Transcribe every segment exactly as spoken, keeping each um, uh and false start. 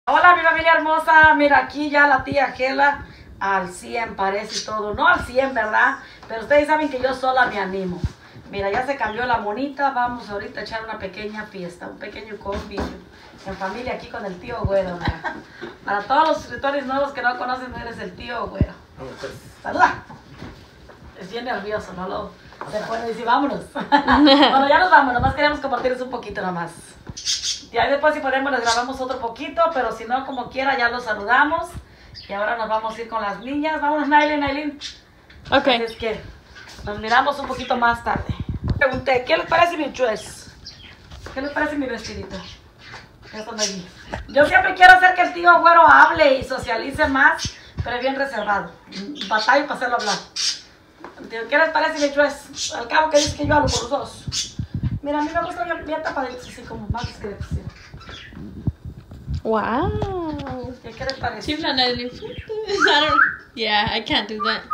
Hola mi familia hermosa, mira aquí ya la tía Gela al cien parece y todo, no al cien, ¿verdad? Pero ustedes saben que yo sola me animo. Mira, ya se cambió la monita, vamos ahorita a echar una pequeña fiesta, un pequeño convivio en familia aquí con el tío Güero, mira. Para todos los suscriptores nuevos que no conocen, eres el tío Güero. Saluda. Es bien nervioso, ¿no? Lo, se puede decir, vámonos. Bueno, ya nos vamos, nomás queremos compartirles un poquito nomás. Y ahí después si podemos les grabamos otro poquito, pero si no, como quiera, ya los saludamos. Y ahora nos vamos a ir con las niñas. Vámonos, Nailin, Nailin. Ok. Así es que nos miramos un poquito más tarde. Pregunté, ¿qué les parece mi dress? ¿Qué les parece mi vestidito? Eso de allí. Yo siempre quiero hacer que el tío Güero hable y socialice más, pero es bien reservado. Batallo para hacerlo hablar. ¿Qué les parece mi dress? Al cabo que dice que yo hablo por los dos. Mira, a mí me gusta bien, bien tapadito, así como más discreto. ¿Sí? Wow. ¿Qué, ¿Qué les parece? You've done that in your I don't. Yeah, I can't do that.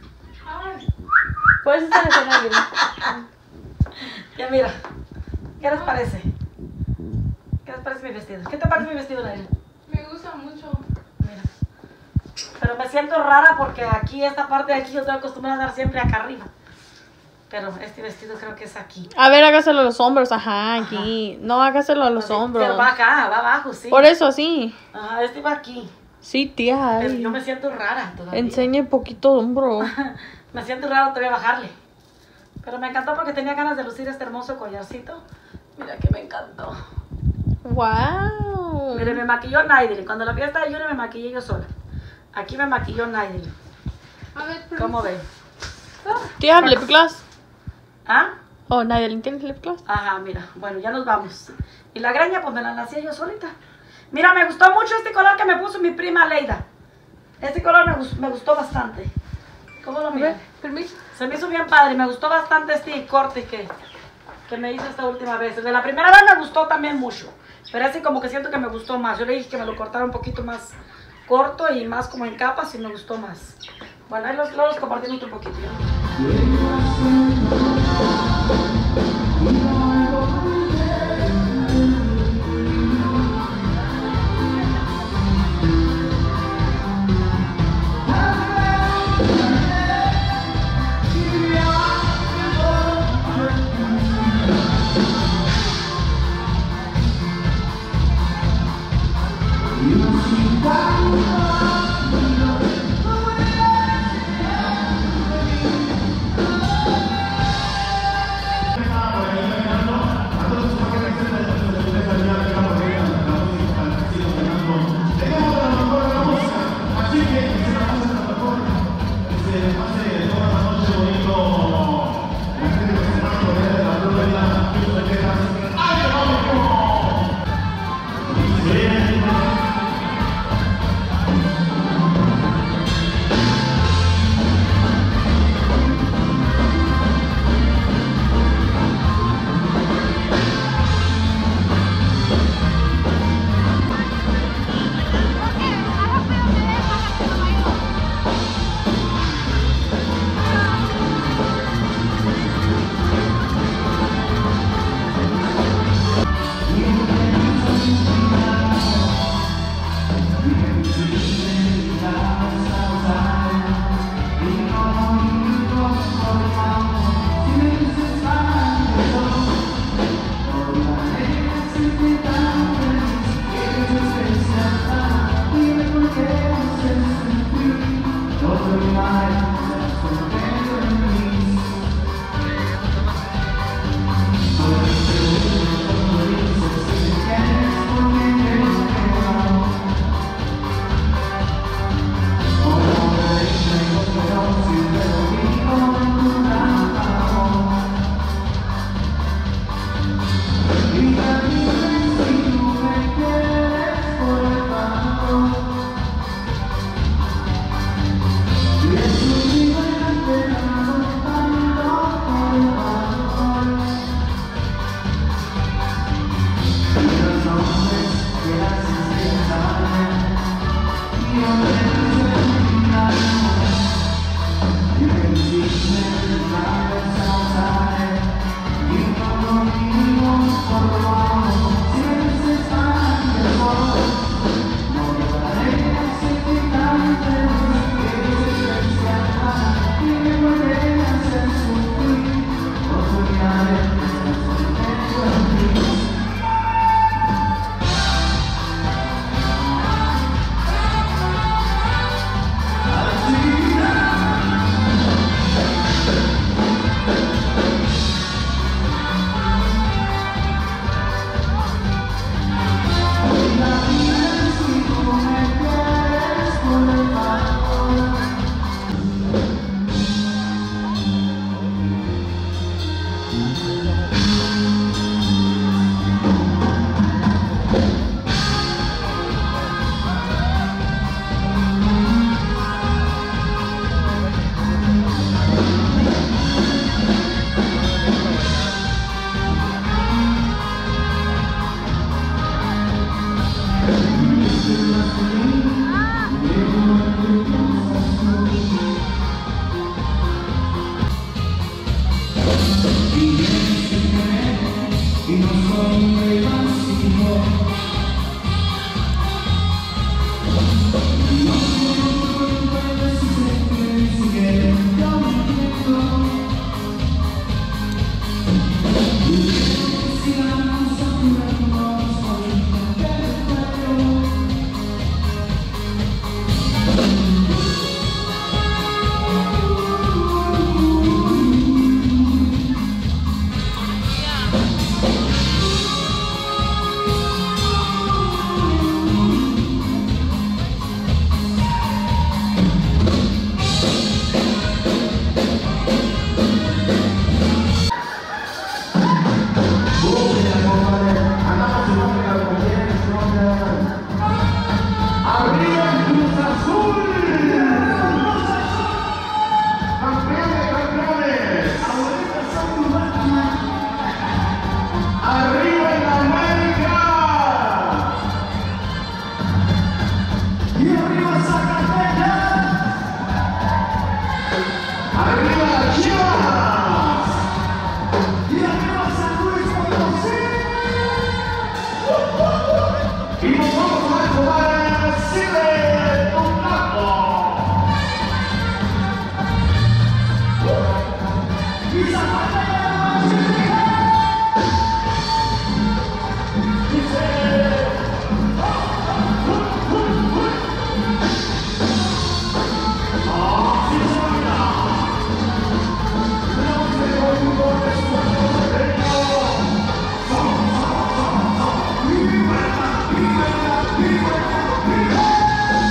Puedes estar en alguien. Ya mira, ¿qué les parece? ¿Qué les parece mi vestido? ¿Qué te parece mi vestido, Nadia? Me gusta mucho. Mira. Pero me siento rara porque aquí, esta parte de aquí, yo estoy acostumbrada a dar siempre acá arriba. Pero este vestido creo que es aquí. A ver, hágaselo a los hombros, ajá, aquí. Ajá. No, hágaselo a los Así, hombros. Pero va acá, va abajo, sí. Por eso, sí. Ajá, este va aquí. Sí, tía. Pero Ay. yo me siento rara todavía. Enseñe poquito de hombro. Me siento raro todavía bajarle. Pero me encantó porque tenía ganas de lucir este hermoso collarcito. Mira que me encantó. Wow. Mire, me maquilló Naidil. Cuando la fiesta de Junior me maquillé yo sola. Aquí me maquilló Naidil. A ver, pero ¿Cómo ven? Do you have lip gloss? ¿Ah? Oh, Nadia, ¿tienes lip gloss? Ajá, mira. Bueno, ya nos vamos. Y la greña, pues me la hacía yo solita. Mira, me gustó mucho este color que me puso mi prima Leida. Este color me, gustó, me gustó bastante. ¿Cómo lo miran? permiso. Se me hizo bien padre. Me gustó bastante este corte que, que me hizo esta última vez. De la primera vez me gustó también mucho. Pero así como que siento que me gustó más. Yo le dije que me lo cortara un poquito más corto y más como en capas y me gustó más. Bueno, ahí los, los compartimos un poquito. Viva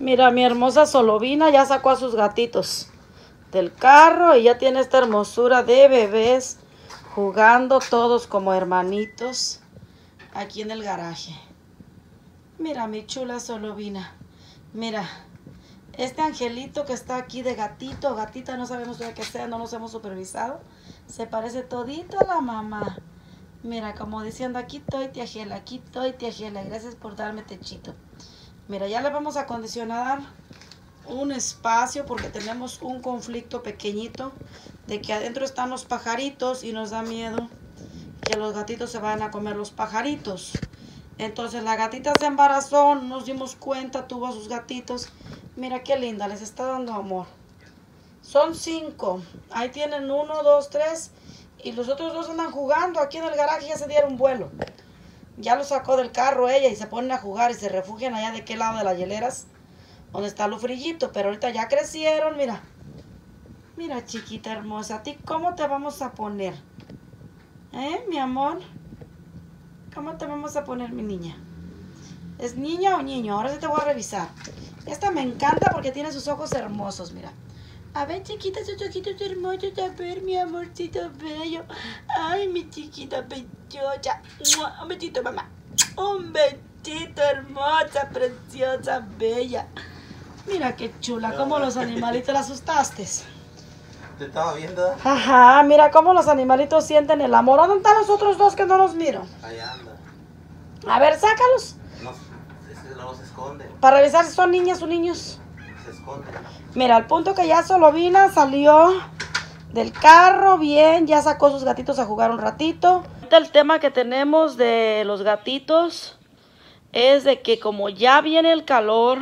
Mira, mi hermosa Solovina ya sacó a sus gatitos del carro y ya tiene esta hermosura de bebés jugando todos como hermanitos aquí en el garaje. Mira mi chula Solovina. Mira, este angelito que está aquí de gatito, gatita, no sabemos de qué sea, no nos hemos supervisado. Se parece todito a la mamá. Mira, como diciendo, aquí estoy, tía Gela, aquí estoy, tía Gela, gracias por darme techito. Mira, ya le vamos a acondicionar un espacio porque tenemos un conflicto pequeñito de que adentro están los pajaritos y nos da miedo que los gatitos se vayan a comer los pajaritos. Entonces la gatita se embarazó, nos dimos cuenta, tuvo a sus gatitos. Mira qué linda, les está dando amor. Son cinco. Ahí tienen uno, dos, tres. Y los otros dos andan jugando aquí en el garaje, ya se dieron vuelo. Ya lo sacó del carro ella y se ponen a jugar y se refugian allá de qué lado de las hieleras, donde está lo frillito. Pero ahorita ya crecieron, mira. Mira, chiquita hermosa, ¿a ti cómo te vamos a poner? ¿Eh, mi amor? ¿Cómo te vamos a poner, mi niña? ¿Es niña o niño? Ahora sí te voy a revisar. Esta me encanta porque tiene sus ojos hermosos, mira. A ver, chiquita, sus ojitos hermosos. A ver, mi amorcito bello. Ay, mi chiquita bellosa. Un besito, mamá. Un besito, hermosa, preciosa, bella. Mira qué chula, cómo los animalitos la asustaste. Te estaba viendo. Ajá, mira cómo los animalitos sienten el amor. ¿Dónde están los otros dos que no los miro? Allá anda. A ver, sácalos. No, es que luego se esconde. Para revisar si son niñas o niños. Se esconde. Mira, al punto que ya Solovina salió del carro, bien, ya sacó sus gatitos a jugar un ratito. El tema que tenemos de los gatitos es de que como ya viene el calor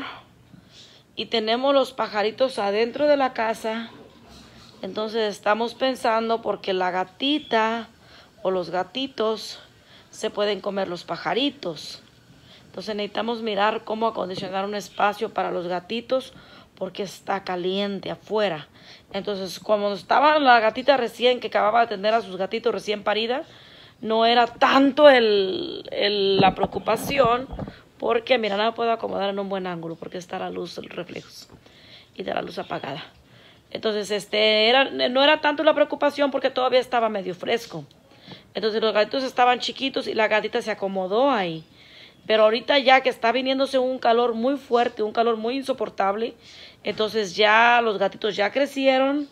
y tenemos los pajaritos adentro de la casa, entonces estamos pensando porque la gatita o los gatitos se pueden comer los pajaritos. Entonces necesitamos mirar cómo acondicionar un espacio para los gatitos porque está caliente afuera. Entonces, como estaba la gatita recién, que acababa de tener a sus gatitos recién parida, no era tanto el, el, la preocupación, porque mira, no me puedo acomodar en un buen ángulo, porque está la luz, los reflejos, y de la luz apagada. Entonces, este, era, no era tanto la preocupación, porque todavía estaba medio fresco. Entonces, los gatitos estaban chiquitos y la gatita se acomodó ahí. Pero ahorita ya que está viniéndose un calor muy fuerte, un calor muy insoportable, entonces ya los gatitos ya crecieron,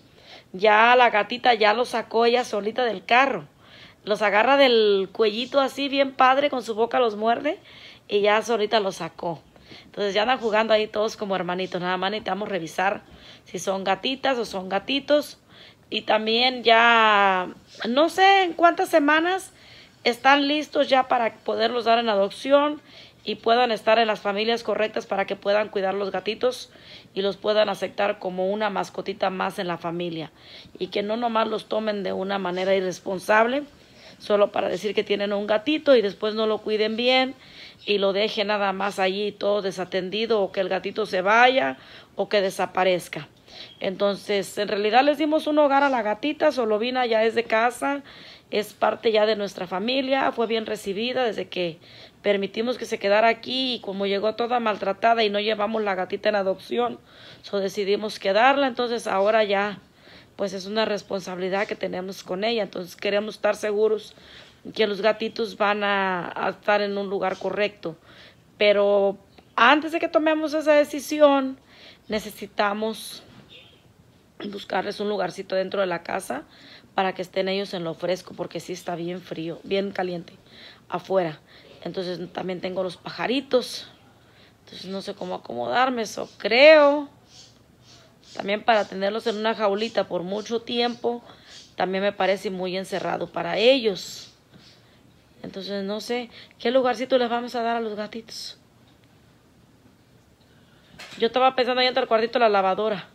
ya la gatita ya los sacó ella solita del carro. Los agarra del cuellito así bien padre, con su boca los muerde y ya solita los sacó. Entonces ya andan jugando ahí todos como hermanitos. Nada más necesitamos revisar si son gatitas o son gatitos. Y también ya, no sé en cuántas semanas están listos ya para poderlos dar en adopción y puedan estar en las familias correctas para que puedan cuidar los gatitos y los puedan aceptar como una mascotita más en la familia. Y que no nomás los tomen de una manera irresponsable, solo para decir que tienen un gatito y después no lo cuiden bien y lo dejen nada más allí todo desatendido, o que el gatito se vaya o que desaparezca. Entonces, en realidad les dimos un hogar a la gatita. Solovina ya es de casa, es parte ya de nuestra familia, fue bien recibida desde que permitimos que se quedara aquí, y como llegó toda maltratada y no llevamos la gatita en adopción, so decidimos quedarla. Entonces ahora ya pues es una responsabilidad que tenemos con ella. Entonces queremos estar seguros que los gatitos van a, a estar en un lugar correcto. Pero antes de que tomemos esa decisión, necesitamos buscarles un lugarcito dentro de la casa para que estén ellos en lo fresco, porque sí está bien frío, bien caliente afuera. Entonces también tengo los pajaritos, entonces no sé cómo acomodarme, eso creo. También para tenerlos en una jaulita por mucho tiempo, también me parece muy encerrado para ellos. Entonces no sé qué lugarcito les vamos a dar a los gatitos. Yo estaba pensando ahí entre el cuartito de la lavadora.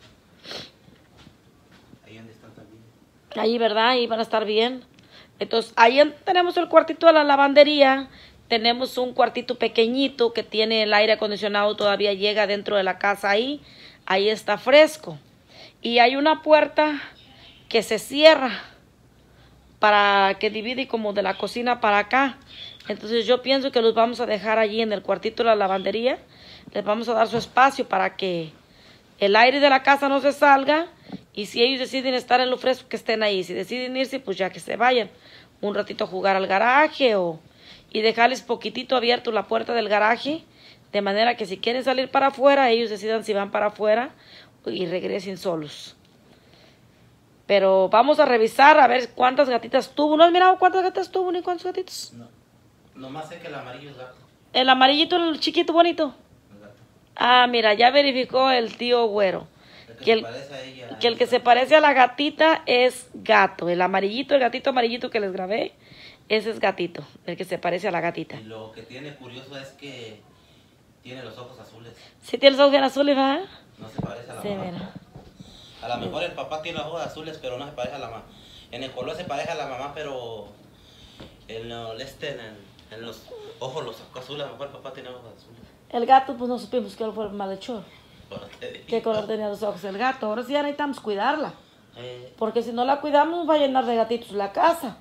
Ahí donde están también. Ahí, ¿verdad? Ahí van a estar bien. Entonces, ahí tenemos el cuartito de la lavandería. Tenemos un cuartito pequeñito que tiene el aire acondicionado, todavía llega dentro de la casa ahí. Ahí está fresco. Y hay una puerta que se cierra para que divide como de la cocina para acá. Entonces yo pienso que los vamos a dejar allí en el cuartito de la lavandería les vamos a dar su espacio para que el aire de la casa no se salga. Y si ellos deciden estar en lo fresco, que estén ahí. Si deciden irse, pues ya que se vayan. Un ratito a jugar al garaje o... y dejarles poquitito abierto la puerta del garaje. De manera que si quieren salir para afuera, ellos decidan si van para afuera y regresen solos. Pero vamos a revisar a ver cuántas gatitas tuvo. ¿No has mirado cuántas gatitas tuvo ni cuántos gatitos? No. Nomás sé que el amarillo es gato. El amarillito, el chiquito bonito. El gato. Ah, mira, ya verificó el tío Güero. El que, Que el, se parece a ella. que el que se parece a la gatita es gato. El amarillito, el gatito amarillito que les grabé, ese es gatito. El que se parece a la gatita. Y lo que tiene curioso es que tiene los ojos azules. ¿Sí tiene los ojos bien azules, va? No se parece a la Sí, mamá. mira. A lo mejor el papá tiene los ojos azules, pero no se parece a la mamá. En el color se parece a la mamá, pero en el este, en, el, en los ojos, los ojos azules, a lo mejor el papá tiene ojos azules. El gato, pues no supimos que él fue el malhechor. Pero te digo. ¿Qué color tenía los ojos el gato? Ahora sí ya necesitamos cuidarla. Eh, Porque si no la cuidamos, nos va a llenar de gatitos la casa.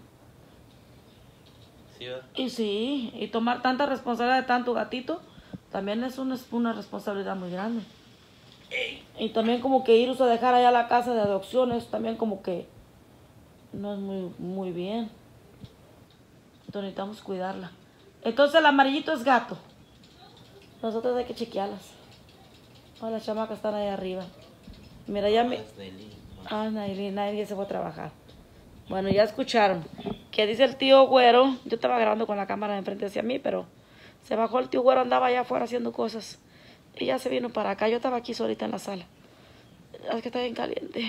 sí, ¿verdad? Y sí, y tomar tanta responsabilidad de tanto gatito, también es una, una responsabilidad muy grande. Y también como que irnos a dejar allá la casa de adopciones, también como que no es muy, muy bien. Entonces necesitamos cuidarla. Entonces el amarillito es gato. Nosotros hay que chequearlas. Oh, las chamacas están ahí arriba. Mira, ya me... Es de Lili. Ah, Nailin, Nailin se fue a trabajar. Bueno, ya escucharon. ¿Qué dice el tío Güero? Yo estaba grabando con la cámara de enfrente hacia mí, pero se bajó el tío Güero, andaba allá afuera haciendo cosas. Y ya se vino para acá. Yo estaba aquí solita en la sala. Es que está bien caliente.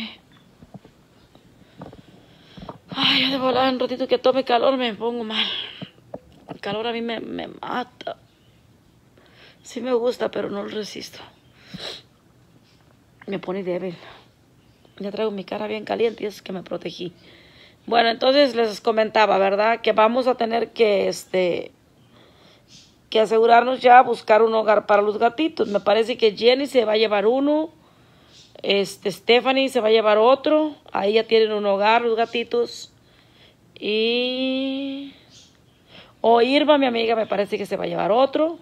Ay, ya de volar un ratito que tome calor me pongo mal. El calor a mí me, me mata. Sí me gusta, pero no lo resisto. Me pone débil. Ya traigo mi cara bien caliente y eso es que me protegí. Bueno, entonces les comentaba, ¿verdad? Que vamos a tener que, este... que asegurarnos ya buscar un hogar para los gatitos. Me parece que Jenny se va a llevar uno. Este, Stephanie se va a llevar otro. Ahí ya tienen un hogar los gatitos. Y... o Irma, mi amiga, me parece que se va a llevar otro.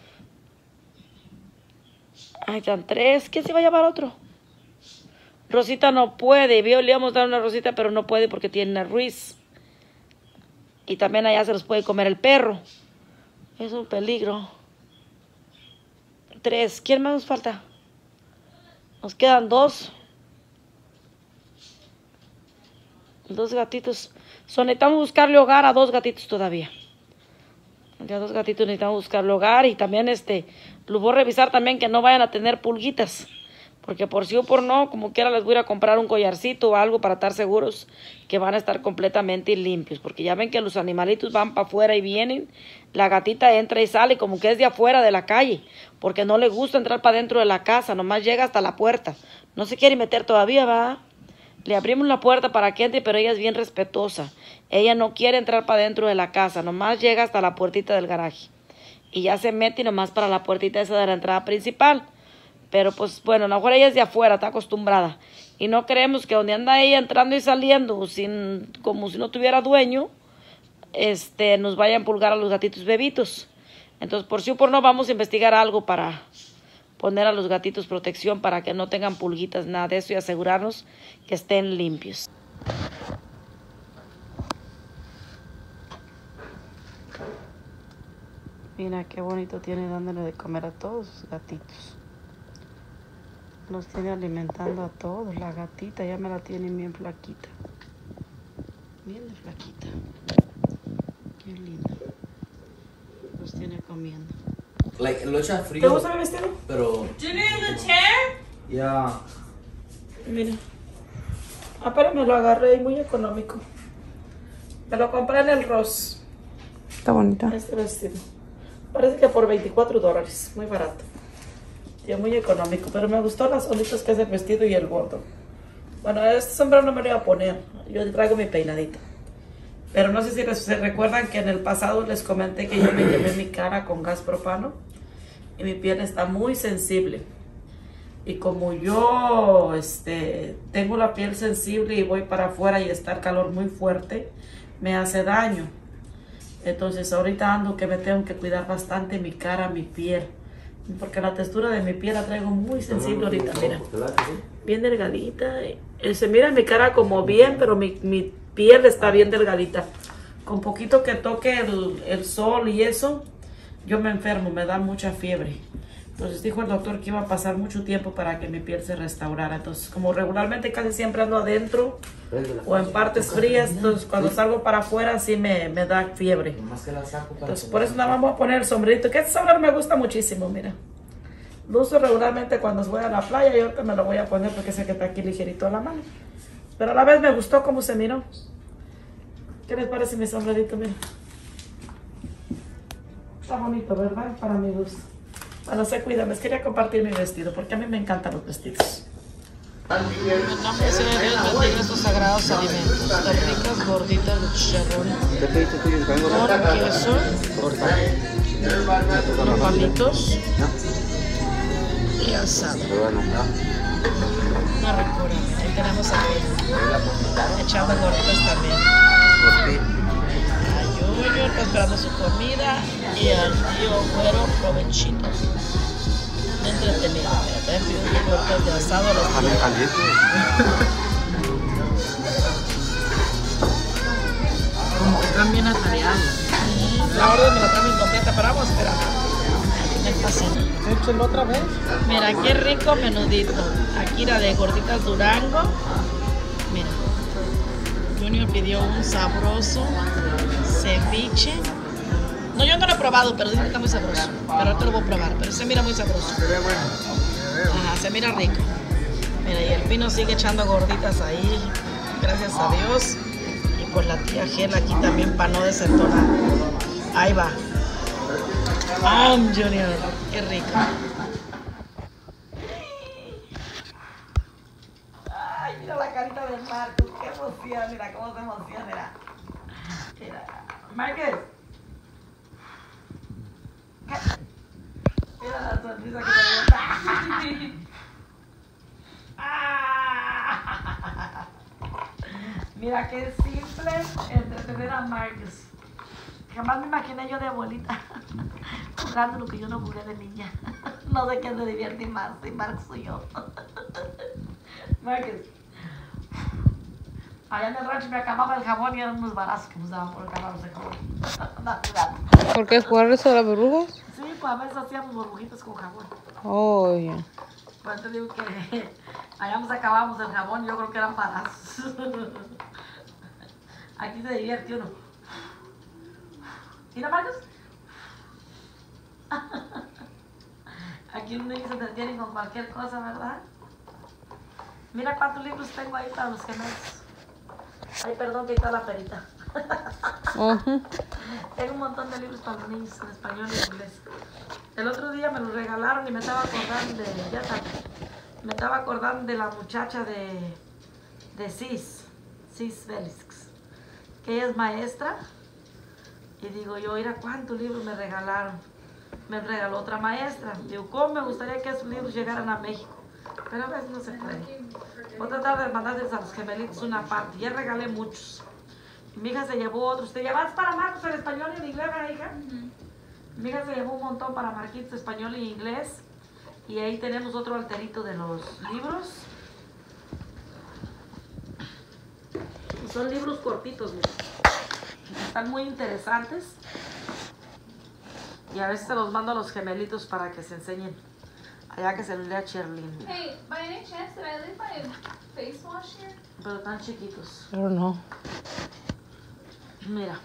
Ahí están tres. ¿Quién se va a llevar otro? Rosita no puede. Vio, le íbamos a dar una Rosita, pero no puede porque tiene una Ruiz. Y también allá se los puede comer el perro. Es un peligro. Tres. ¿Quién más nos falta? Nos quedan dos. Dos gatitos. So, necesitamos buscarle hogar a dos gatitos todavía. Ya dos gatitos necesitamos buscarle hogar. Y también este, los voy a revisar también que no vayan a tener pulguitas. Porque por sí o por no, como quiera les voy a ir a comprar un collarcito o algo para estar seguros que van a estar completamente limpios. Porque ya ven que los animalitos van para afuera y vienen. La gatita entra y sale como que es de afuera de la calle. Porque no le gusta entrar para dentro de la casa. Nomás llega hasta la puerta. No se quiere meter todavía, ¿va? Le abrimos la puerta para que entre, pero ella es bien respetuosa. Ella no quiere entrar para dentro de la casa. Nomás llega hasta la puertita del garaje. Y ya se mete nomás para la puertita esa de la entrada principal. Pero pues bueno, a lo mejor ella es de afuera, está acostumbrada. Y no creemos que donde anda ella entrando y saliendo, sin, como si no tuviera dueño, este, nos vayan a pulgar a los gatitos bebitos. Entonces, por sí o por no, vamos a investigar algo para poner a los gatitos protección para que no tengan pulguitas, nada de eso y asegurarnos que estén limpios. Mira qué bonito tiene dándole de comer a todos sus gatitos. Los tiene alimentando a todos. La gatita ya me la tienen bien flaquita. Bien de flaquita. Qué linda. Los tiene comiendo. Like, lo echa frío. ¿Te gusta mi vestido? Pero. Did it in the chair? Ya. Mira. Apenas me lo agarré y muy económico. Me lo compré en el Ross. Está bonita. Este vestido. Parece que por veinticuatro dólares. Muy barato. Y muy económico. Pero me gustó las onditas que es el vestido y el gordo. Bueno, este sombrero no me lo iba a poner. Yo traigo mi peinadito. Pero no sé si les, se recuerdan que en el pasado les comenté que yo me quemé mi cara con gas propano. Y mi piel está muy sensible. Y como yo este, tengo la piel sensible y voy para afuera y está el calor muy fuerte, me hace daño. Entonces ahorita ando que me tengo que cuidar bastante mi cara, mi piel. porque la textura de mi piel la traigo muy sensible ahorita, mira. Bien delgadita. Eh, Se mira mi cara como bien, pero mi, mi piel está bien delgadita. Con poquito que toque el, el sol y eso, yo me enfermo, me da mucha fiebre. Entonces dijo el doctor que iba a pasar mucho tiempo para que mi piel se restaurara. Entonces, como regularmente casi siempre ando adentro o en partes frías, entonces cuando salgo para afuera sí me, me da fiebre. Entonces por eso nada más voy a poner el sombrerito, que este sombrero me gusta muchísimo, mira. Lo uso regularmente cuando voy a la playa y ahorita me lo voy a poner porque sé que está aquí ligerito a la mano. Pero a la vez me gustó cómo se miró. ¿Qué les parece mi sombrerito? Mira. Está bonito, ¿verdad? Para mi gusto. Bueno, se cuida, les quería compartir mi vestido porque a mí me encantan los vestidos. En nombre sea de Dios, bendiga estos sagrados alimentos. Las ricas gorditas de chicharrón con queso, con palitos y asado. Una ricura. Ahí tenemos aquí echando gorditas también. Junior está esperando su comida y al tío Güero provechito. Entretenido. Mira, también pidió un cortes de asado a los tíos. Como que están bien atareados. La orden me la traen incompleta, pero vamos a esperar. Me fascina. Échelo otra vez. Mira, qué rico menudito. Aquí la de gorditas Durango. Mira. Junior pidió un sabroso ceviche. No, yo no lo he probado, pero dice que está muy sabroso. Pero ahorita lo voy a probar, pero se mira muy sabroso. Se ve bueno. Ajá, se mira rico. Mira, y el Pino sigue echando gorditas ahí, gracias a Dios. Y pues la tía Gela aquí también para no desentonar. Ahí va. ¡Am, Junior! ¡Qué rico! Ay, mira la carita de Marcos, qué emoción, mira cómo se emociona, mira. Mira, Marcos. Mira la sonrisa que me dio. Ah. Mira qué simple entretener a Marcos. Jamás me imaginé yo de abuelita jugando lo que yo no jugué de niña. No sé quién se divierte más, si Marcos o yo. Marcos. Allá en el rancho me acababa el jabón y eran unos barazos que nos daban por acabarnos el jabón. No, cuidado. ¿Por qué jugar eso de las burbujas? Sí, pues a veces hacíamos burbujitas con jabón. Oh, ya. Yeah. Por eso digo que allá nos acabábamos el jabón, yo creo que eran barazos. Aquí se divierte uno. Mira, Marcos. Aquí uno se entretiene con cualquier cosa, ¿verdad? Mira cuántos libros tengo ahí para los gemelos. Ay, perdón que está la perita. Uh-huh. Tengo un montón de libros para los niños en español y en inglés. El otro día me los regalaron y me estaba acordando de, ya está, me estaba acordando de la muchacha de, de Cis, Cis Félix, que ella es maestra. Y digo yo, mira cuántos libros me regalaron. Me regaló otra maestra. Digo, ¿cómo me gustaría que esos libros llegaran a México? Pero a veces no se puede. Voy a tratar de mandarles a los gemelitos una parte. Ya regalé muchos. Y mi hija se llevó otros. ¿Te llevas para Marcos en español y en inglés, ¿verdad, hija? Uh-huh. Mi hija se llevó un montón para Marquitos español y inglés. Y ahí tenemos otro alterito de los libros. Y son libros cortitos, mira. Están muy interesantes. Y a veces se los mando a los gemelitos para que se enseñen. Allá que se los lea Cherlyn. Hey, by any chance, did I leave my face wash here? Pero tan chiquitos. I don't know. Mira.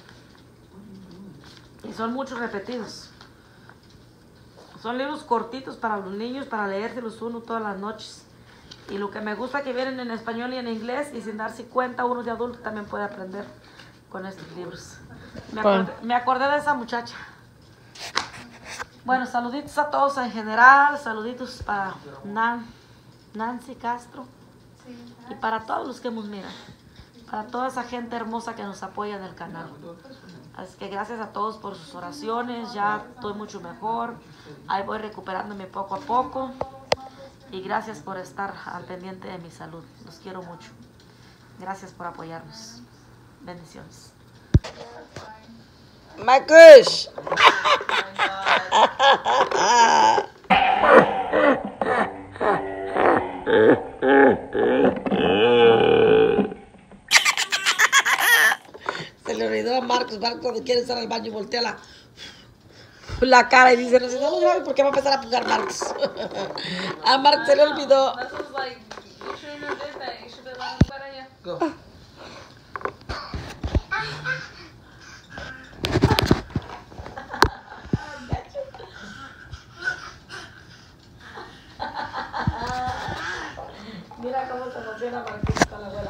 Y son muchos repetidos. Son libros cortitos para los niños, para leérselos uno todas las noches. Y lo que me gusta que vienen en español y en inglés, y sin darse cuenta uno de adulto también puede aprender con estos libros. Me acordé, me acordé de esa muchacha. Bueno, saluditos a todos en general, saluditos para Nan, Nancy Castro y para todos los que nos miran, para toda esa gente hermosa que nos apoya en el canal. Así que gracias a todos por sus oraciones, ya estoy mucho mejor, ahí voy recuperándome poco a poco y gracias por estar al pendiente de mi salud, los quiero mucho. Gracias por apoyarnos. Bendiciones. Marcos! se le olvidó a Marcos. Marcos cuando quiere estar al baño y voltea la, la cara y dice, no sé, no lo grabes porque va a empezar a jugar Marcos. A Marcos se le olvidó. This was like, you shouldn't have did that. You should have let him para allá. Go. Mira cómo se emociona Marquito con la abuela.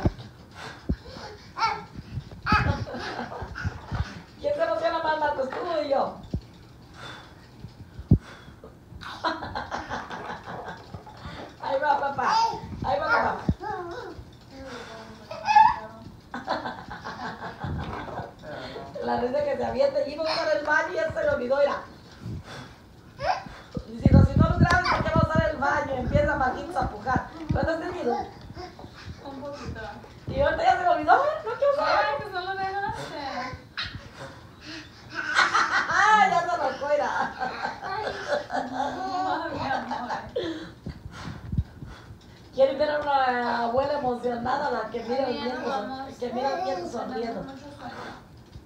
¿Quién se emociona más, Marcos, tú o yo? Ahí va, papá. Ahí va, papá. La risa que se avienta y iba a usar el baño y ya se lo olvidó, mira. Y si no, si no lo grabas, ¿por qué va a usar el baño? Empieza Marquitos a pujar. ¿Cuánto has tenido? Un poquito. Y ahorita ya se lo olvidó, ¿no? ¿Qué usar? Ay, que solo dejaste. ¡Ah! Ya se lo fuera. Ay, mi amor. ¿Quieren ver a una abuela emocionada? La que mira Mañana bien, vamos. que mira bien sonriendo. Tenemos mucho sueño.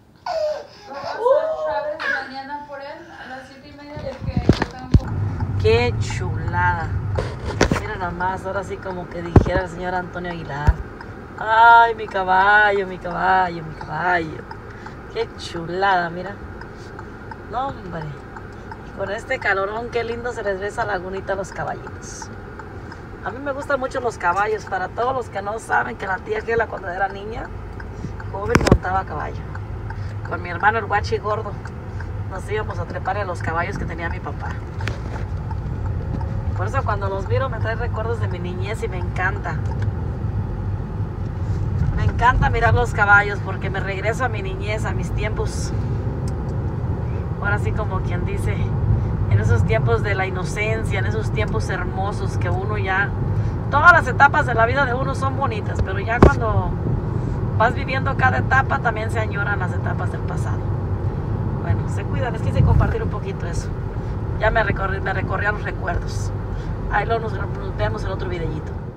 Vamos a Travis mañana por él a las siete y media porque yo tengo un poco. ¡Qué chulada! Mira nada más, ahora sí como que dijera el señor Antonio Aguilar. ¡Ay, mi caballo, mi caballo, mi caballo! ¡Qué chulada, mira! No, hombre. Y con este calorón, qué lindo se les ve esa lagunita a los caballitos. A mí me gustan mucho los caballos. Para todos los que no saben que la tía Gela cuando era niña, joven, montaba caballo. Con mi hermano el guachi gordo nos íbamos a trepar a los caballos que tenía mi papá. Por eso cuando los miro me trae recuerdos de mi niñez y me encanta. Me encanta mirar los caballos porque me regreso a mi niñez, a mis tiempos. Ahora sí como quien dice, en esos tiempos de la inocencia, en esos tiempos hermosos que uno ya... Todas las etapas de la vida de uno son bonitas, pero ya cuando vas viviendo cada etapa también se añoran las etapas del pasado. Bueno, se cuidan, les quise compartir un poquito eso. Ya me recorrí, me recorrí a los recuerdos. Ahí luego nos, nos vemos en otro videíto.